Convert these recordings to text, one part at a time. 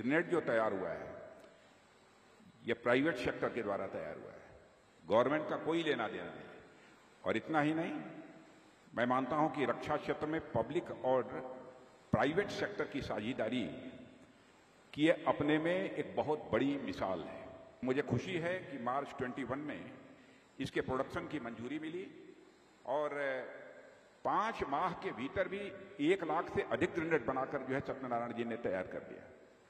Net जो तैयार हुआ है ये प्राइवेट सेक्टर के द्वारा तैयार हुआ है, गवर्नमेंट का कोई लेना देना नहीं। और इतना ही नहीं, मैं मानता हूं कि रक्षा क्षेत्र में पब्लिक और प्राइवेट सेक्टर की साझेदारी की ये अपने में एक बहुत बड़ी मिसाल है। मुझे खुशी है कि मार्च 21 में इसके प्रोडक्शन की मंजूरी मिली और 5 माह के भीतर भी 1 लाख से अधिक ग्रेनेड बनाकर जो है सत्यनारायण जी ने तैयार कर दिया।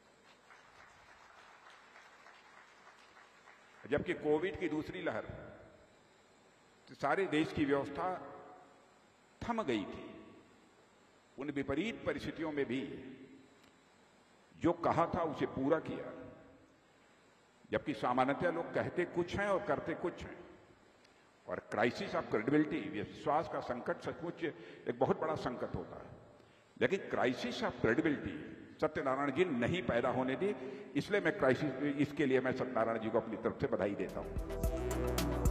जबकि कोविड की दूसरी लहर तो सारे देश की व्यवस्था थम गई थी। उन विपरीत परिस्थितियों में भी जो कहा था उसे पूरा किया, जबकि सामान्यतः लोग कहते कुछ हैं और करते कुछ हैं। और क्राइसिस ऑफ क्रेडिबिलिटी, विश्वास का संकट सचमुच एक बहुत बड़ा संकट होता है, लेकिन crisis of credibility Satyanarayan ji नहीं पैदा होने दी। इसलिए मैं इसके लिए मैं सत्यनारायण जी को अपनी तरफ से बधाई देता हूं।